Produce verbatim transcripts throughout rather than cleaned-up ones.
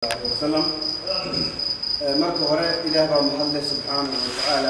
وسلم marka hore ilaah baa mahad leh subhanahu wa ta'ala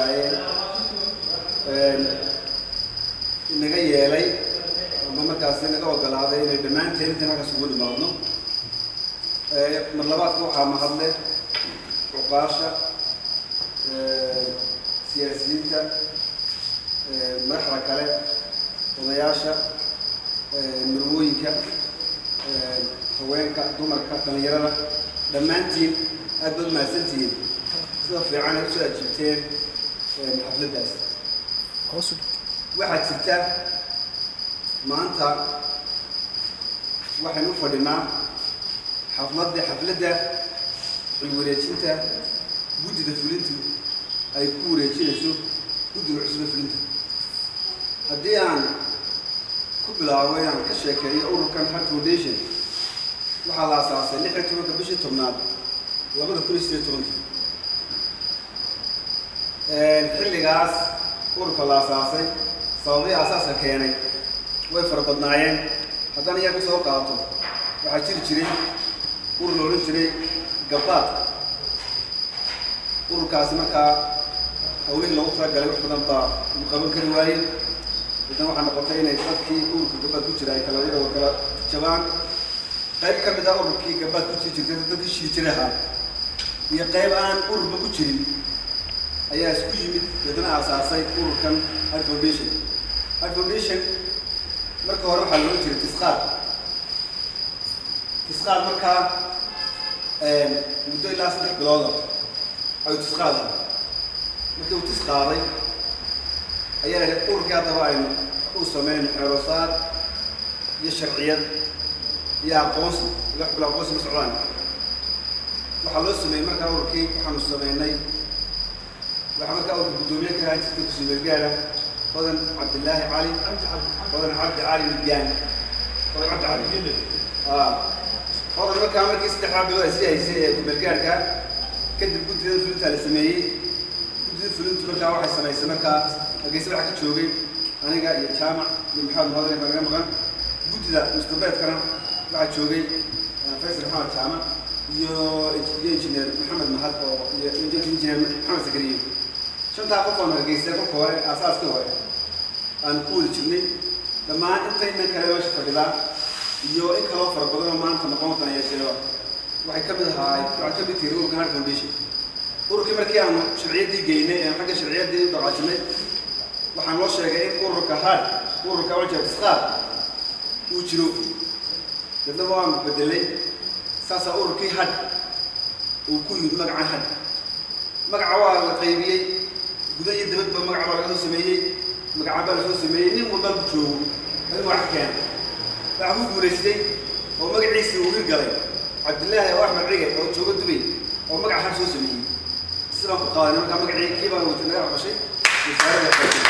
ee inaga yeelay ama markaas inaga ogolaaday inay dhamaanteen inta ka sugu dhimaadno ee mar labaad waxa mahad leh uqaasha ee siyaasiyiinta ee madaxda kale odayaasha ee marwooyinka ee haweenka dumarka dhalinyarada dhamaantiin aad baad maasantiin sida fiican ay soo ajibteen xafladaas hoosu waxa jirta maanta waxaan u fadhinaa xafladda xafladda wareejinta gudida fulintu ay ku wareejinayso gudida cusub fulinta haddii aan ku bilaabo inaan ka sheekeeyo ururkan Heart Foundation waxaa la aasaasay lix iyo tobanka bishii tobnaad labada kun iyo siddeed iyo toban ee xilligaas ururka la aasaasay sababay asaaska keenay way farbadnaayeen haddana iyaga soo qaato waxaa jiri jiray urur loo jiray gabaad ururkaasi markaa hawlihii loogu talagalay wax badan baa uu qaban kari waayey idan waxaa noqotay inay dadkii ururka gabaad ku jira ay kala yaro kala jabaan qayb ka mid ah ururkii gabaad ku jirtay dadkii shii jiraha iyo qayb aan ururba ku jirin ayaa isku yimid dadna aasaasay ururkan Heart Foundation Heart Foundation marka hore waxa loo jiray tisqaad tisqaad marka ee muddo ilaa saddex bilood ay tisqaad markii uu tisqaaday ayaa ururka daba ay u sameeyeen xeerosaad iyo sharciyad iyo aqoons wax kala aqoons mas'uulaan waxa loo sameeyay marka ururkii waxaanu sameeynay waxa marka uu gudoomiye ka haysta ku sibeelgaara qodan Cabdullaahi Cali qodan Cabdi Cali Midgaan qodan Cabdi Cali ah qodan marka markii saddexaad bilood ay siyaasay ku beelgaarka kadib gudida fulinta la sameeyay gudida fulintu marka waxay sameeyay marka ageysa waxa ka joogay aniga iyo jaamac iyo maxamed hore baraga maqan gudida mustaqbalkana waxa joogay Faisal Maxamed Jaamac iyo engineer Maxamed Mahad oo iyo engineer Maxamed Zakariya shanta qof oo hargeysa ka hore asaaska hore aan ku wada jirnay dhamaan intayna kale wax fadhida iyo in kala far badan maanta noqon doona yeesheeyo waxay ka mid ahaay waxa ka mid tiray ururka Heart Foundation ururkii markii aan sharciyadii geynay ee xagga sharciyadii u dhaqaajinay waxaan loo sheegay in ururka Heart ururka wajah tisqaad uu jiro dadna waan bedelay saasa ururkii Heart uu ku yimid magaca Heart magaca waa la qaybiyay gudayada dibadba magaca waa laga sameeyay magaca baa la soo sameeyay nin walba ku joogo ay wax keen waxa uu guuleystay oo magaciisa uu galay Cabdullaahi oo Axmed Cige oo joogo Dubai oo magaca Heart soo sameeyay sidoo ku qaadanay marka magacii kiiba uu tanaga qabshay wasaaradda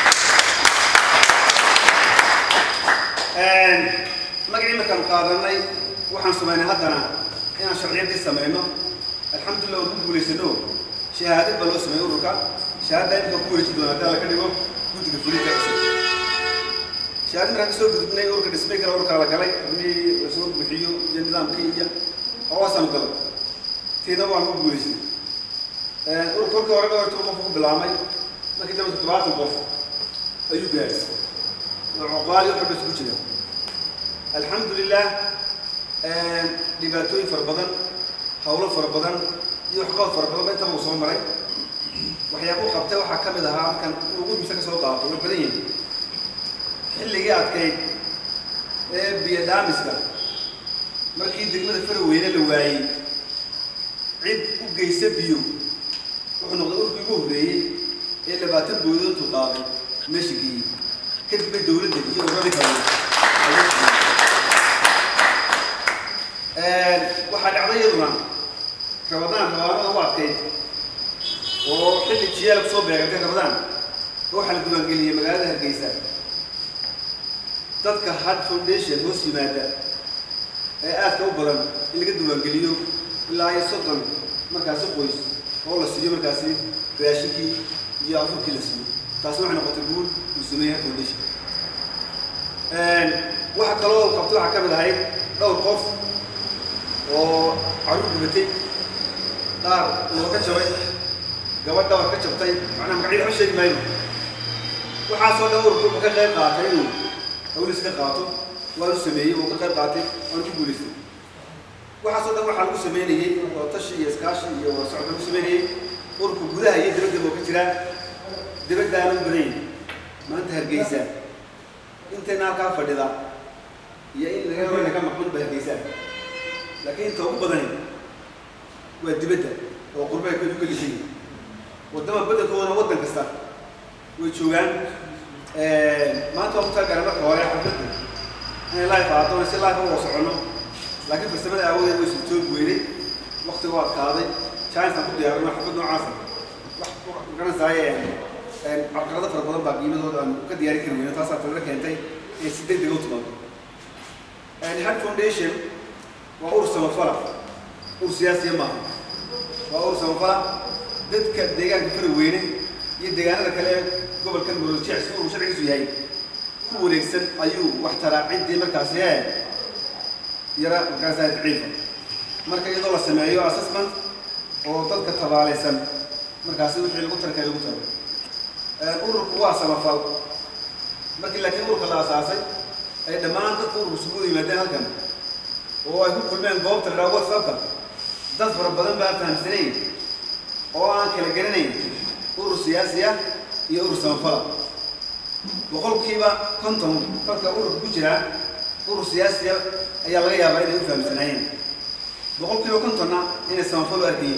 een magacii markaan qaadanay waxaan sameeynay haddana inaan sharciyadii sameeyno alxamdulillah oo ku guuleysano shahaadad baa loo sameeyay ururka shahaadada inta ku wareejin doona hadda la ka dhigo guddiga fulinta shahaadada markaan soo gudbinay ururka dhismay kala ururka la galay inii la soo bixiyo iyo nidaamkii iyo hawaasan galo tiina waan ku guuleysay ee ururka hore hore qof ku bilaamay markii dambe todobaatan qof ayuu gaaray وعقالي وحب سكوتنا الحمد لله دباتوي فربضن حوله فربضن يحقق فربضن بنت موصول مري وحيابو قبته وحكم لها كان وجود مسك سوقات والبدين اللي قاعد كي بيدام اسمه مركي دقمه فروين اللي واي عيد وجيس بيو وحنا نقول بيجوه ليه اللي باتن بيودون تقابل ماشي كي كتب الدولة دي ورابي كمان واحد عضيضنا رمضان رمضان وقت كي وحل الجيال بصوب يا جماعة رمضان روح على الدول الإنجليزية مقالة هالكيسة تذكر Heart Foundation وصي ماذا آت كوبرم اللي قد الدول الإنجليزية اللي هي صدق مركز كويس والله السجى مركزي بيشكي يعرفوا كل اسمه تسمع عن قطبون مسميها Foundation واحد كلام قبطوها كامل هاي لو القف وعروض بتي qaar looga jabay gabadha wax ka jabtay macnaha magacyada ma sheegi mayno waxaasoo dhan ururku ka qayb qaatay inuu hawlis ka qaato waanu sameeyey oo ka qayb qaatay waanu ku guulaystay waxaasoo dhan waxaa lagu sameynayey oo tashi iyo iskaashi iyo socod lagu sameynayey ururku gudaha iyo dibadda buu ka jiraa dibaddaana u badan yahay maanta Hargeysa intayna halkaa fadhida iyo in laga helo ka maqan ba Hargeysa laakiin inta ugu badan waa dibadda oo qurbaha ku kalisay wadama badalkooda wadan kasta way joogaan ee maanta waqti gaar ah hore xafladda in live aato si live oo socono laakiin farsamada awoodda way soo joog weeyay waqtiga waa qaaday chance ku diyaarino xaflad noocaas wax kana saayeen ee aqrada fara badan baa qiimadooda aan ka diyaari karin taas aad tadra keentay ee si degdeg u timaado and Heart Foundation waa urur samafala urur siyaasi ma waa urur samafala dadka deegaanka fara weyne iyo deegaanada kale gobolka Murujic si uu sharciisu yahay ku wareegsan ayuu wax taraacidii markaas yahay yara gaasay ciifa marka iyadoo la sameeyo assessment oo dadka tabaaleysan markaas wixii lagu tarkay lagu taro ee ururku waa samafal markii laakiin ururka la asaasay ay dhamaan dadku ururku sugu yimaadeen halkan oo ay ku kulmeen goobta la WhatsApp dad fara badan baa fahamsanay oo aan kala garanayn urur siyaasi ah iyo urur samafal boqolkiiba konton dadka ururka ku jira urur siyaasi ayaa laga yaabaa inay u fahamsanayeen boqolkiiba kontonna inay samafal u arkayeen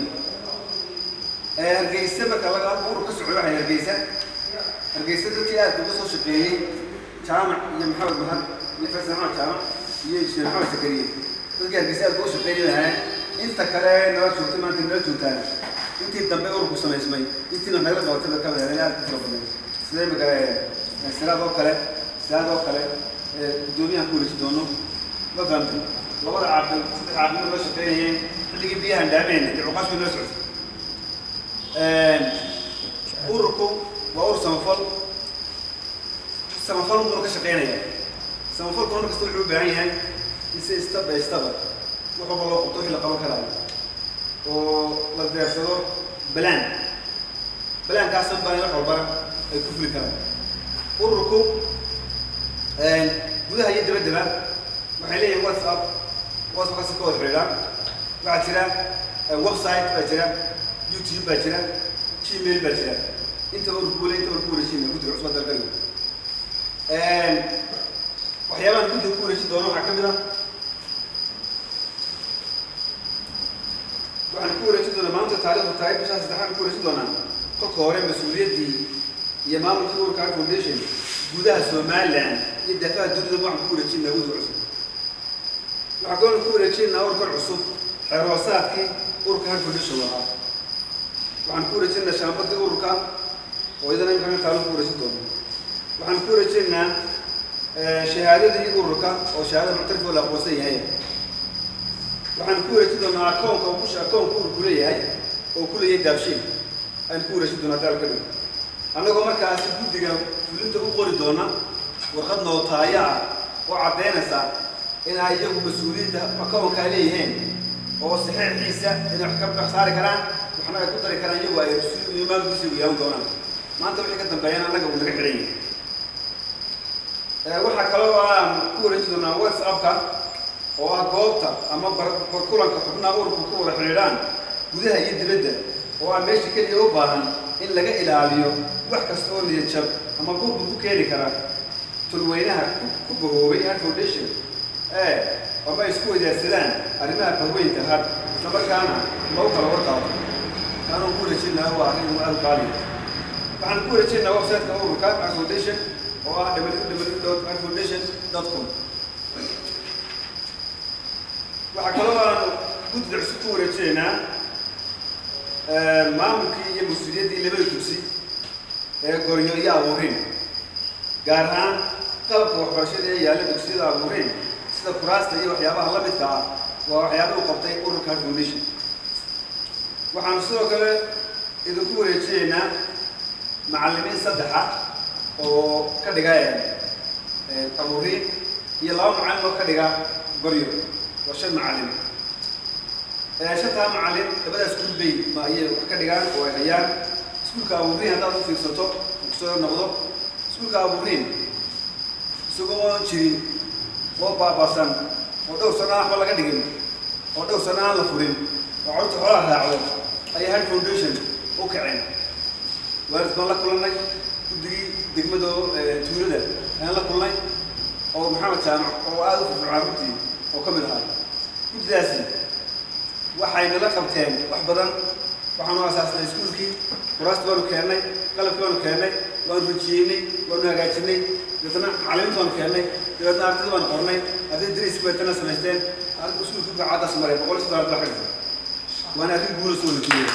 ee Hargeysa marka laga ururka socdo waxay Hargeysa Hargeysa dadkii aad uga soo shaqeeyay jaamac iyo maxamed mahad iyo farsamo jaamac iyo sheekh Maxamed Sakariye dadkii Hargeysa aad uga shaqeeyay inta kale nala joogtay maanta nala joogtaan intii dambe ururku sameysmay intii naga qabatay ka wadaadeen ku badan sidee magaray siraadoo kale siraadoo kale ee gudoomiyaha ku riji doono ma fahamtay labada caaqil saddex caaqil la shaqeeyay xilligii biyaha dhaameen ee uqaashku la socday ee ururku waa urur samafal samafal uu ka shaqeynaya samafal koon kasta wuxuu u baahan yahay in si step by step wuxuu loo qabto ila qaban karaa oo la deersado balan balan kaas oo baahan wax walba ay ku fuli karaan ururku ee gudaha iyo dibadda waxay leeyihiin WhatsApp WhatsApp ka soo xiriira waxa jira website baa jira YouTube baa jira Gmail baa jira inta ururku leeyahay ururku reeshin ku jira cusub dalkay ee waxyaabaha gudaha ku reeshin doono waxa kamid ah waxaan ku wareejin doonaa maanta taariikhda taariikh bisha saddexaad ku wareejin doonaa kolka hore mas'uuliyadii iyo maamulka ururka Heart Foundation gudaha Soomaaliland iyo dafaa dunida waxaan ku wareejinaa wada cusub waxaan go'aan ku wareejinaa ururka cusub xiroosaadkii ururka Heart Foundation waa waxaan ku wareejinaa shaambadii ururka oo idana in kan taariikh ku wareejin doono waxaan ku wareejinaa shahaadadii ururka oo shahaado muctarif oo la aqoonsan yahay waxaan ku wareejin doonaa akoonka oo ku shaqoon ku ururleeyahay oo ku leeyahay daabshin aan ku wareejin doonaa dalka dhan anagoo markaas guddiga fulinta u qori doona warqad nootaaya oo cadeynaysa in ay iyagu mas'uuliyadda akoonka leeyihiin oo saxiixiisa in wax ka baxsaari karaan waxna ay ku dari karaan iyagu ay imaamkiisa u yeelan doonaan maanta wixii ka dambeeyana anaga uu naga xiran yahay waxaa kaloo aan ku wareejin doonaa WhatsApp-ka oo ah goobta ama barkulanka xubnaha ururku ku wada xiriiraan gudaha iyo dibadda oo aan meesha kaliya u baahan in laga ilaaliyo wax kasta oo niyad jab ama burbur ku keeni kara tulweynaha ku bahoobay Heart Foundation ee ama isku wadaagsadaan arrimaha bahweynta had isla markaana loo kala warqabo kaanuu ku wareejinaa waa arrin aad qaali waxaan ku wareejinaa website-ka ururka Heart Foundation oo ah w w w dot heart foundation dot com waxa kaloo aan guddiga cusub ku wareejinaa maamulkii iyo mas'uuliyaddii labada dugsi ee Gooryo iyo Abuurin gaar ahaan qalabka waxbarashada ee yaalla dugsiyada Abuurin sida kuraasta iyo waxyaabaha la midka ah waa waxyaabaha uu qabtay ururka Heart Foundation waxaan sidoo kale idinku wareejinaa macallimiin saddex ah oo ka dhigaya Abuurin iyo laba macallin oo ka dhiga Gooryo وشن معلم شتى معلم بدأ سكول بي ما هي كدجان وهيان سكول كأبورين هذا في السطح وكسر نقطة سكول كأبورين سكون شيء وبا بسان ودو سنة ولا كدجان ودو سنة لفورين وعرض حلا هذا أي هاد فونديشن وكعين وارد بالله كلنا كدي دقمدو تولده أنا لا كلنا أو محمد سامع أو ألف في عربتي أو كمل هذا كنت داسي وحين لا قبتين وحبدا وحنا أساسنا سكولكي وراست بانو كهني قلب بانو كهني وانو رجيني وانو هجاجني لتنا علمت بانو كهني لتنا أرتد بانو قرني أرتد دريس بيتنا سنتين أرتد سكولكي بعادة سمرة بقول سكول هذا حاجة وأنا أرتد بقول سكول كبير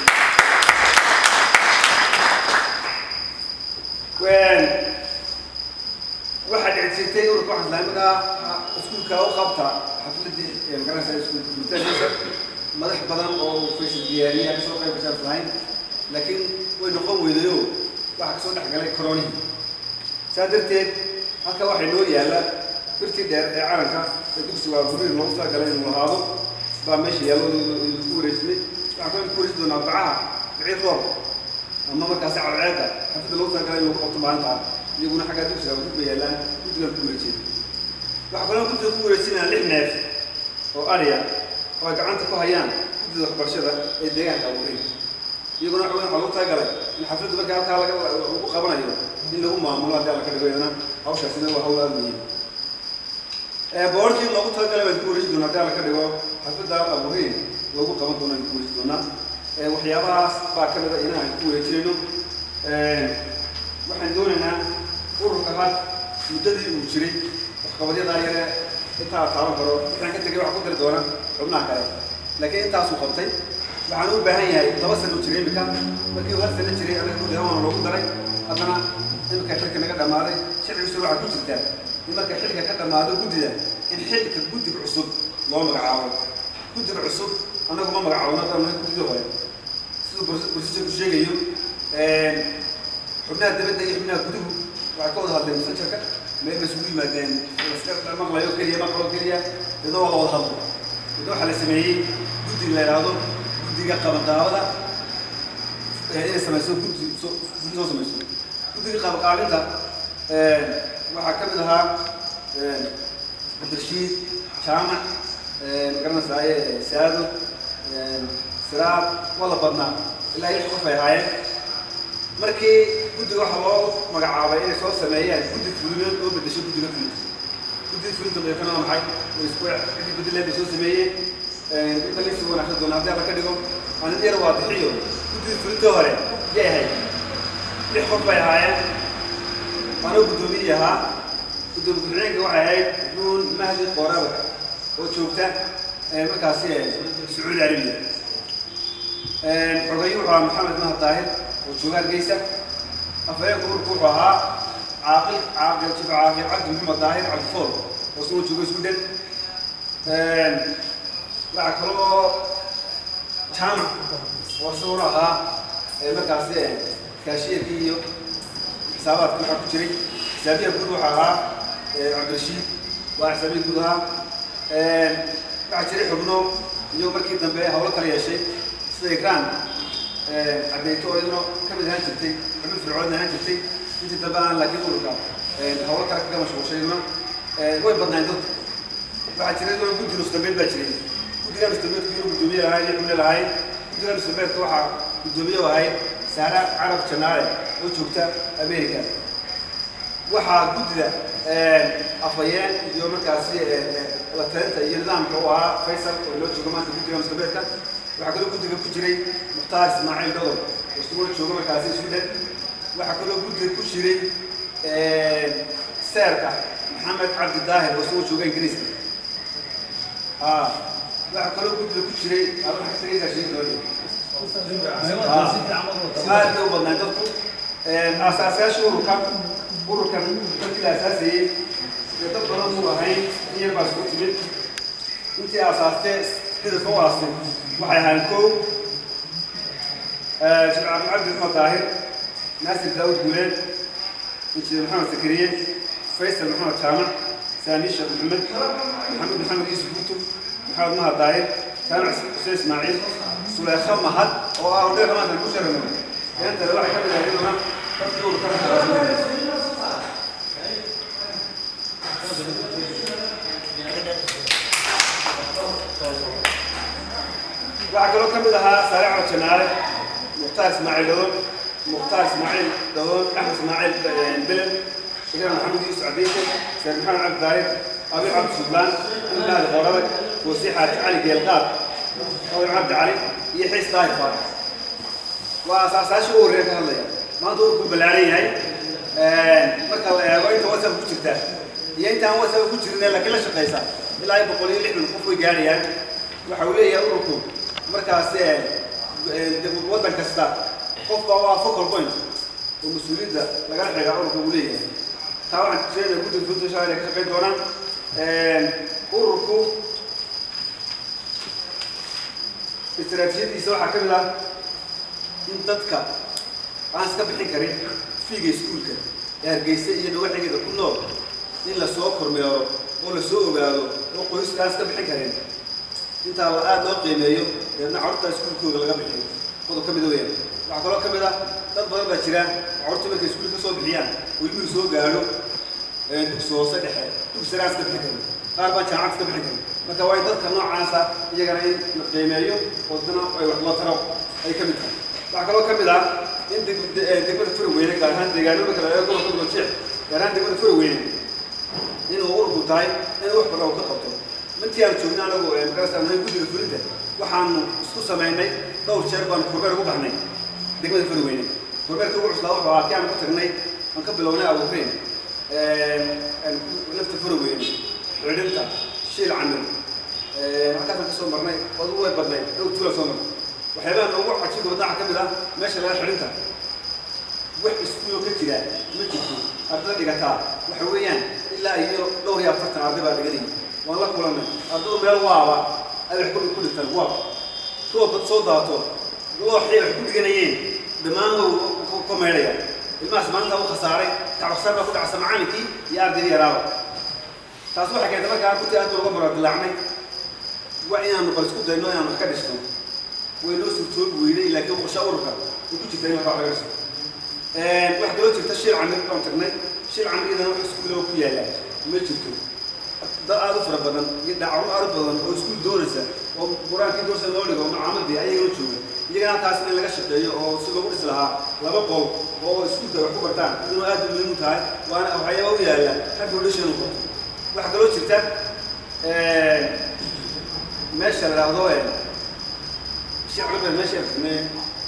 وين واحد عدسيتين ورك واحد لامنا سكول كاو خبطة حفلة دي يعني كنا سوي سكول متنسق مدح بدن أو فيش دياري يعني سوق كيف بشار فلاين لكن وين نقوم ويديو واحد صوت حق عليه كروني سادرتين هكا واحد نور يلا كرتي دير عارنكا تدوس سوا فريق نوصل قال لهم هذا بمشي يلا الكوريسمي عشان الكوريس دون أربعة بعيد روب أما ما كاسع العادة حتى لو كان قال لهم أوتوماتيك يقولون حاجة دوسها وتبي يلا كنت الكوريسين وحكوا كنت الكوريسين اللي ناس وأريا وقعنت كهيان كنت برشة الدجاج أولين يقولون حكوا حلو تاجر الحفلة بقى كلا كلا وخبرنا اليوم اللي هم معمولات على كده جوينا أو شخصنا وحول المين بورجي لو تاجر الكوريس دونا على كده جو حفلة أولين لو كمان دونا الكوريس دونا وحيابها باكر هنا الكوريسينو waxaan doonaynaa ururka had muddadii uu jiray waxqabadyada ayana intaa taaban karo waxaan ka tagay wax ku dari doona xubnaha kale laakiin intaas uu qabtay waxaan u baahan yahay laba sano jiray imika markii hal sano jiray anaga ku dhamaan loogu daray haddana imika xilka naga dhamaaday sharcigiisu waxaa ku jirtaa in marka xilka ka dhamaado guddida in xilka guddiga cusub loo magacaabo guddiga cusub anagu ma magacaabno dhammaan guddida hore siduu bulshada ku sheegayo حبنا الدبدة يحبنا كتب وعكود هذا المسجل ما يمسوي مادين بس ما قليو كلية ما قليو كلية إذا والله هذا إذا حلا سمعي جد اللي هذا جد يقام الدعوة يعني سمعسو جد سو سو سمعسو جد يقام قاعدة لا وحكمتها الترشيد شامع قرنا ساي سادو سراب والله بدنا لا يحكم في هاي markii guddiga waxa loo magacaabay inay soo sameeyaan guddi fulineed oo bedesho guddiga fulinta guddiga fulinta leetana maxay oo isku xidhi guddi leed soo sameeyay ee inta la soo wanaagsan doona hadii la ka dhigo aan diyaar waa bixiyo guddiga fulinta hore yahay lix qof bay ahaayeen ana guddoomiyaha guddiga fulinta waxa ahayd nuun mahdi qoraba oo joogta ee markaasi Sacuudi Arabiya ee xogayuha Maxamed Mahad Daahir وشوغان جيسة أفريق كور كورها عاقل عاقل شوف عاقل عبد محمد ظاهر عبد فور وصلوا شوغان سودان وعكروا شام وصورها مكاسي كاشير كيو حسابات كل حق شري حسابية كلها عبد الرشيد وحسابية كلها بعد شري حبنو اليوم مركز دنبه هولا كريه شيء سيكران عبيتو إنه كم ذهان جبتي عمل في العودة ذهان جبتي أنت تبان لكن ورقة هوا كرك كم شو شيء ما وين بدنا ندود بعد شيء نقول كنت نستمر بشيء كنت أنا نستمر كيلو بدوبية هاي من الهاي كنت أنا نستمر توحى بدوبية وهاي سعر عرب شناعي وشوكتا أمريكا وحى كنت ذا أفيان يوم كاسي لتنت يلزم هو فيصل ولو شو كمان كنت أنا نستمر كا وحكوا كنت كجري مختار إسماعيل دولار واشتغل شغل كاسي شدة وحكوا كنت كجري سارقة محمد عبد الظاهر واشتغل شغل إنجليزي آه وحكوا كنت كجري أنا حكيت لك شيء دولي آه هذا هو بدنا نقول أساسا شو ركب وركب كل أساسي يتبقى نمو هاي هي بس كنت بيت أنت أساسا هذا هو أصلا waxay ahaan koow Sheekh Cabdi Maxamed Daahir Naasir Daawud Guuleed Injineer Maxamed Sakariye Faysal Maxamed Jaamac Saami Sheekh Maxamed Maxamed Maxamed Yusuf Buutu Maxamed Mahad Daahir جامع حسين إسماعيل سليخان مهد وأولاد كمان المشرف كانت الواحد كان يقولنا تدور كذا واحد قالوا كم بدها سريع وشناري مختار إسماعيل دون مختار إسماعيل دون أحمد إسماعيل بلن كده محمد يوسف عبيد سيد محمد عبد الداري أبي عبد السلطان كل هذا غرضك وسيحة علي جيلقاب أبي عبد علي يحيى طائفة وأساس شو ريك الله ما دوركم بالعلي هاي مركب وين توصل بوجهته ينتهي هو سبب بوجهنا لكن لا شيء قيصر إلا يبقى لي لحم الخوف جاريا وحوليه يوركم مركز وضع كستا خوف هو فوكال بوينت والمسؤولين ده لقى حاجة أوركم وليه طبعا شيء يقول الفوتو شايل كشكل دوران أوركم استراتيجية يسوي حكمنا إن تذكر أنا سكبت حكرين في جيسكول كده يعني جيسي يدور حاجة كله إلا سوق كرميارو ولا سوق بيارو وقويس كان سكبت حكرين أنت على لو قيميو لأن عرضت سكول كله لقى بحين خذوا كم دوين العقلاء كم ده تطبق بشرا عرضت بك سكول كسوق بحيان ويجي سوق بيارو سوق صدقة تبصر سكبت حكرين قاربة شعب سكبت حكرين ما كوايد كم نوع عاصة يجي قرين قيميو ودنا الله ترى أي كم ده العقلاء كم ده أنت تقدر تفرق وينك كارهان تجارب كلا يقول كل شيء كارهان تقدر تفرق وينك إنه هو ربطاي إنه هو برا وكقطه من تيار شوفنا له مكرس أنا يقول يفرق ده وحنا سوسة معنا دور شربان كبر وبحنا تقدر تفرق وينك كبر كبر سلاح وعكي عم كترني نقبل لونه أو فين نفط تفرق وينك عدلته شيل عنه ما كان كسر مرني والله بدني لو تقول صنم وحيبان نوع عشان وداع كذا ماشي لا حرنتها وح اسمه كتير ما تجي أرض دقتها وحويان إلا هي لو هي فترة أرض بعد قليل والله كلنا أرض بالواوا أنا حكون كل التلواب تو بتصوداتو لو حي حكون جنيين دماغه كوميريا الماس ما أنت وخسارة تعصب بقول عصام عانكي يا أرض يا راو تصبح كذا ما كان كنت أنت رقم رد لعني وعينا نقول سكوت إنه أنا مكدشتم ويلو سبتول ويلي لكن مشاورك وكنت تاني ما بعرف واحد دلوقتي تشيل عن الكونترنت شيل عن إذا نروح سكول وكيا لا ما تشوفه ده ألف ربنا ده عم أربعة أو سكول دورسة وبران كي دورسة نقول لهم عمل دي أي يوم شو يجي أنا تاسم اللي قشة أو سلوك رسلها لا بقول أو سكول ده وحكو برتان إنه هذا اللي متاعي وأنا أو حياة ويا لا حتى ولا شيء نقول واحد دلوقتي تاب ماشي على هذا الشيء عربي ماشي من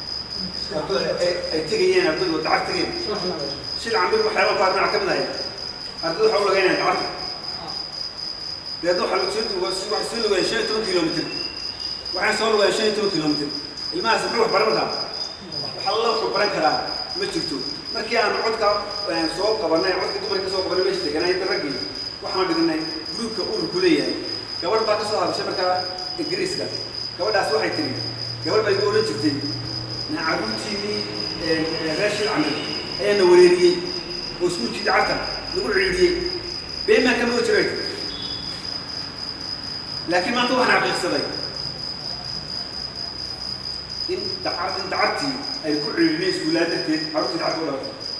تيجي هنا أرتدوا تعرف تيجي شيل عم بيروح حيوان قاعد نعكمنا هنا أرتدوا حوله جايين تعرف بيدوا حلو سيد وسيد وسيد وين شيء ثمان كيلومتر وعين صار وين شيء ثمان كيلومتر الماء سبروح برمها وحلوا في بركة ما شفتوا ما كان عودك يعني صوب قبلنا عودك تبرك صوب قبل ما يشتكي أنا يترقي وحنا بدنا جروب كأول كلية كبر باقي صار شبكة إنجليز كا كبر أسوأ حيتري كبر بيقولوا شفتي نعرفتني راشد عمل أنا وريري وسكوت كده عتم نقول عيدي بين ما كانوا يشريك لكن ما توه نعرف الصدي إن تعرف إن تعرفتي أي كل عيدي ولادك عرفتي تعرف ولا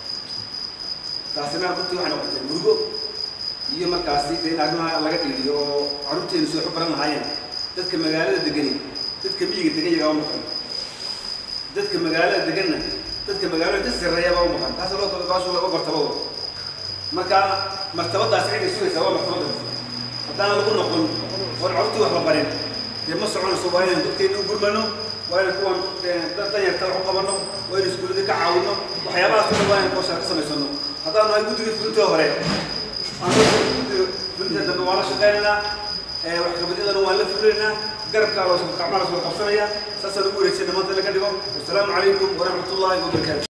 تاسمع قلت له أنا قلت له مرجو يوم كاسي بين أجمع لقيت لي أو عرفتي إنه سوق برا هاين تذكر مجال الدقني تذكر ميجي الدقني جاوا مكان تذكر مجال الدقنة تذكر مجال تذكر ريا جاوا مكان هذا لو تقاشوا لو برتبوا مكان مرتبط داسعين يسوي سوا مرتبط هذا أنا بقول نقول وعرفتي وحلا برين لما سعون سوباين تذكر نقول منه وين يكون تاني يطلعوا قبرنا وين يسكولوا ذيك عاوننا وحيابات سوباين كوشة قسم يسنو هذا أنا يقول لي فلتة هراء أنا يقول فلتة دم وارش غيرنا وحكمتنا نوالف لنا قرب كارو كعمار سوق قصرية سأسأل أقول إيش نمط لك اليوم والسلام عليكم ورحمة الله وبركاته.